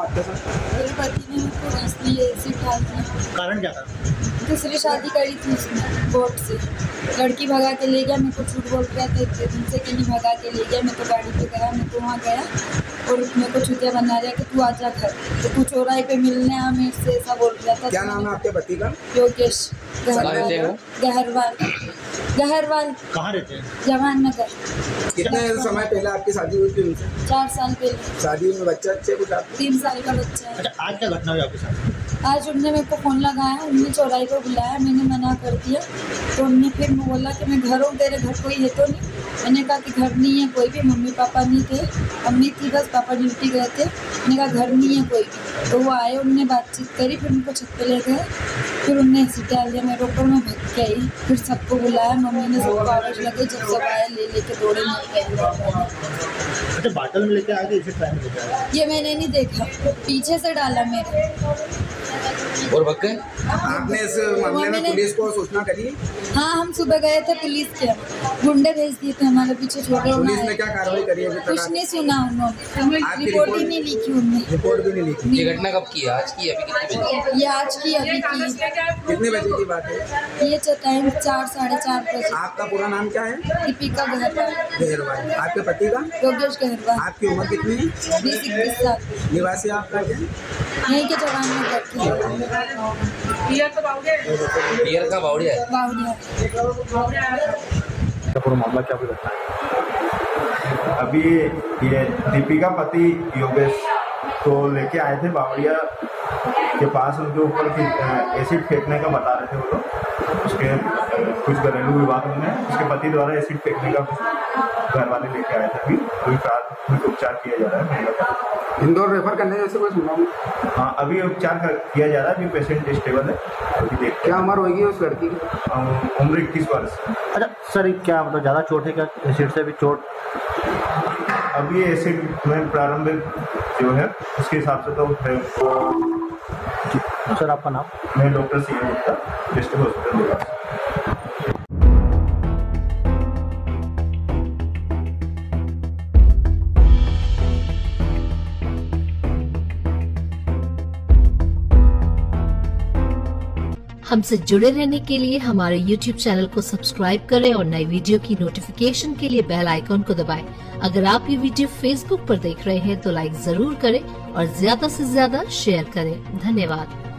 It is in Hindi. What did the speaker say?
आपके साथ? मेरे पति ने मुझको इसलिए एसिड डाल दिया। कारण क्या था? दूसरी शादी करी थी उसने कोर्ट से, लड़की भगा के ले गया। मेरे को झूठ बोल रहा था इतने दिन से कि नहीं भगा के ले गया। मैं तो गाड़ी पे गया, मैं तो वहाँ गया और मेरे को छुट्टियाँ बना रहा कि तू आजा घर, तो तू चौराहे पे मिलने आ मेरे से, ऐसा बोल रहा था। क्या नाम है आपके पति का? योगेश गहरवाल। कहाँ रहते हैं? जवान नगर। कितने समय पहले आपकी शादी हुई थी उनसे? 4 साल पहले। शादी में बच्चा अच्छे कुछ आपके? 3 साल का बच्चा है। अच्छा, आज क्या घटना हुई आपके साथ? आज उनने मेरे को फ़ोन लगाया, उनने चौराहे पे बुलाया, मैंने मना कर दिया। तो उनने फिर बोला कि मैं घर हूँ, तेरे घर कोई है तो नहीं? मैंने कहा कि घर नहीं है कोई भी, मम्मी पापा नहीं थे, अम्मी थी बस, पापा ड्यूटी गए थे। मैंने कहा घर नहीं है कोई भी। तो वो आए, उनने बातचीत करी, फिर उनको छत पे ले गए, फिर उनने ऐसे डाल दिया मेरे ऊपर। मैं भग के आई, फिर सबको बुलाया, मम्मी ने सबको आवाज़ लगाई, जब सब आए लेके दौड़े नहीं। अच्छा, बाटल में लेके आए थे, इसे ट्राई में लेके आए? ये मैंने नहीं देखा, पीछे से डाला मेरे और भग गए। आपने इस मामले में पुलिस को सूचना करी? हाँ, हम सुबह गए थे पुलिस के, गुंडे भेज दिए थे हमारे पीछे छोटे। पुलिस ने क्या कार्रवाई करी अभी तक? कुछ नहीं सुना उन्होंने, रिपोर्ट ही नहीं लिखी उनने। रिपोर्ट भी नहीं लिखी? ये घटना कब की है? आज की? अभी कितने बजे? ये आज की, अभी की। कितने बजे की बात है? ये टाइम 4 साढ़े 4 बजे। आपका पूरा नाम क्या है? दीपिका गहरवाल। आपके पति का? योगेश गहरवाल। आपकी उम्र कितनी है? 20-21 साल। निवासी आपका क्या? यहीं के जवान में करती बियर का बावड़िया है। पूरा मामला क्या बताना है? अभी ये दीपिका पति योगेश को लेके आए थे बावड़िया के पास, उनके ऊपर एसिड फेंकने का बता रहे थे वो लोग। उसके कुछ घरेलू विवाद में उसके पति द्वारा एसिड फेंकने का घर वाले लेके आए थे। अभी उपचार किया जा रहा है। इंदौर रेफर करने जैसे कोई सुना? हाँ, अभी उपचार किया जा रहा है। अभी पेशेंट स्टेबल है। अभी देखते क्या उम्र होगी उस लड़की की? उम्र 21 वर्ष। अच्छा सर, क्या मतलब ज़्यादा चोट है क्या? एसिड से भी चोट? अभी एसिड में प्रारंभिक जो है उसके हिसाब से तो सर आपका नाम? मैं doctor C Gupta, district hospital Dewas. हमसे जुड़े रहने के लिए हमारे YouTube चैनल को सब्सक्राइब करें और नई वीडियो की नोटिफिकेशन के लिए बेल आइकॉन को दबाएं। अगर आप ये वीडियो Facebook पर देख रहे हैं तो लाइक जरूर करें और ज्यादा से ज्यादा शेयर करें। धन्यवाद।